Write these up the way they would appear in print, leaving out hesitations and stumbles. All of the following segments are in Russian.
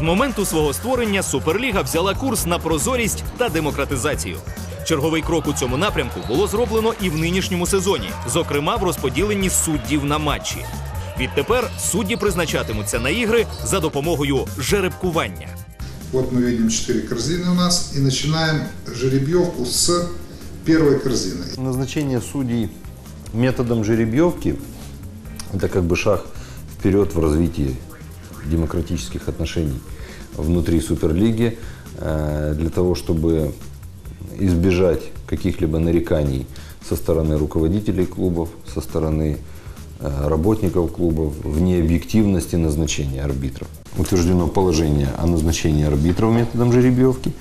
З моменту свого створення Суперліга взяла курс на прозорість та демократизацію. Черговий крок у цьому напрямку було зроблено і в нинішньому сезоні, зокрема в розподіленні суддів на матчі. Відтепер судді призначатимуться на ігри за допомогою жеребкування. Вот мы видим 4 корзины у нас и начинаем жеребьевку с первой корзины. Назначение судей методом жеребьевки – это как бы шаг вперед в развитии демократических отношений внутри Суперлиги, для того, чтобы избежать каких-либо нареканий со стороны руководителей клубов, со стороны работников клубов в необъективности назначения арбитров. Утверждено положение о назначении арбитров методом жеребьевки.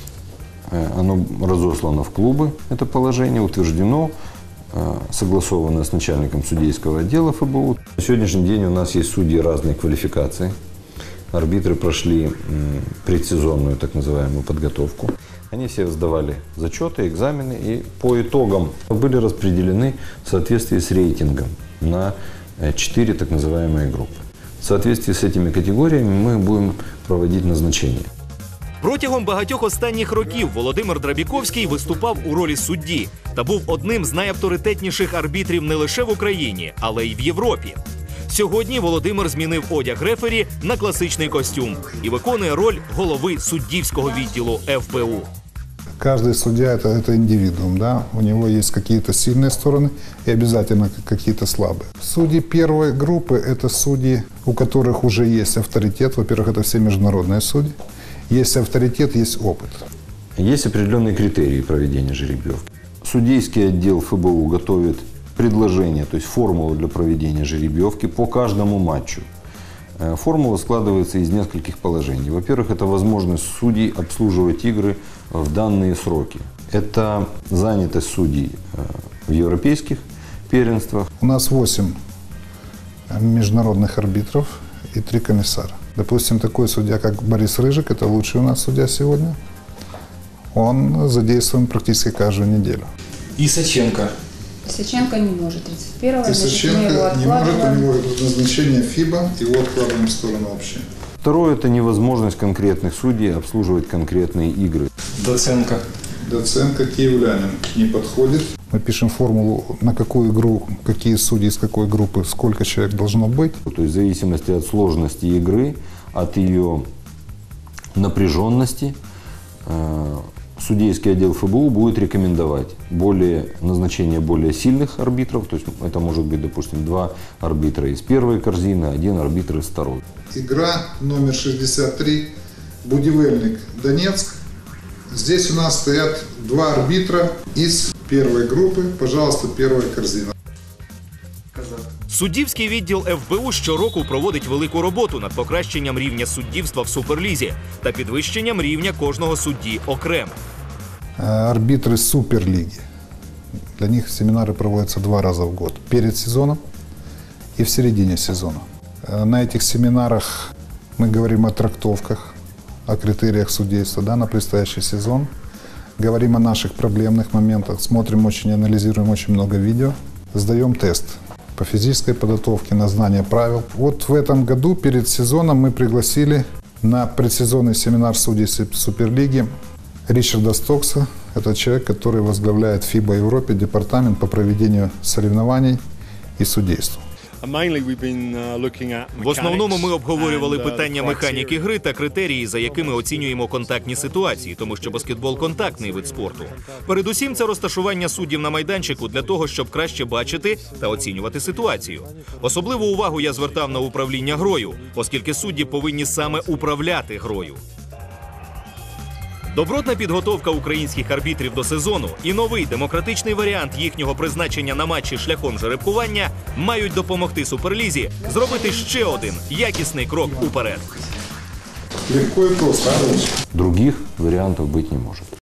Оно разослано в клубы, это положение, утверждено, согласовано с начальником судейского отдела ФБУ. На сегодняшний день у нас есть судьи разной квалификации. Арбитры прошли предсезонную так называемую подготовку. Они все сдавали зачеты, экзамены и по итогам были распределены в соответствии с рейтингом на 4 так называемые группы. В соответствии с этими категориями мы будем проводить назначение. Протягом багатьох останніх років Володимир Драбіковський виступав у ролі судді та був одним з найавторитетніших арбітрів не лише в Україні, але й в Європі. Сьогодні Володимир змінив одяг рефері на класичний костюм і виконує роль голови суддівського відділу ФБУ. Каждый судья это индивидуум, да? У него есть какие-то сильные стороны и обязательно какие-то слабые. Судьи первой группы – это судьи, у которых уже есть авторитет. Во-первых, это все международные судьи. Есть авторитет, есть опыт. Есть определенные критерии проведения жеребьевки. Судейский отдел ФБУ готовит предложение, то есть формулу для проведения жеребьевки по каждому матчу. Формула складывается из нескольких положений. Во-первых, это возможность судей обслуживать игры в данные сроки. Это занятость судей в европейских первенствах. У нас 8 международных арбитров и 3 комиссара. Допустим, такой судья, как Борис Рыжик, это лучший у нас судья сегодня. Он задействован практически каждую неделю. Исаченко. Исаченко не может 31-го, Исаченко не может, у него назначение ФИБА, его откладываем в сторону вообще. Второе – это невозможность конкретных судей обслуживать конкретные игры. Доценко. Доценко киевлянин не подходит. Мы пишем формулу, на какую игру, какие судьи из какой группы, сколько человек должно быть. То есть в зависимости от сложности игры, от ее напряженности, судейский отдел ФБУ будет рекомендовать назначение более сильных арбитров. То есть это может быть, допустим, 2 арбитра из первой корзины, 1 арбитр из второй. Игра номер 63, Будивельник, Донецк. Здесь у нас стоят 2 арбитра из первой группы. Пожалуйста, первая корзина. Суддівський відділ ФБУ щороку проводить велику роботу над покращенням рівня суддівства в Суперлізі та підвищенням рівня кожного судді окремо. Арбитры Суперлиги. Для них семинары проводятся 2 раза в год. Перед сезоном и в середине сезона. На этих семинарах мы говорим о трактовках, о критериях судейства, да, на предстоящий сезон. Говорим о наших проблемных моментах, смотрим анализируем очень много видео. Сдаем тест по физической подготовке, на знание правил. Вот в этом году перед сезоном мы пригласили на предсезонный семинар судей Суперлиги Ричарда Стокса. Это человек, который возглавляет ФИБА Европе, департамент по проведению соревнований и судейству. В основному ми обговорювали питання механіки гри та критерії, за якими оцінюємо контактні ситуації, тому що баскетбол – контактний вид спорту. Передусім, це розташування суддів на майданчику для того, щоб краще бачити та оцінювати ситуацію. Особливу увагу я звертав на управління грою, оскільки судді повинні саме управляти грою. Добротна підготовка українських арбітрів до сезону і новий демократичний варіант їхнього призначення на матчі шляхом жеребкування мають допомогти Суперлізі зробити ще один якісний крок уперед. Легко и просто. Других вариантов быть не может.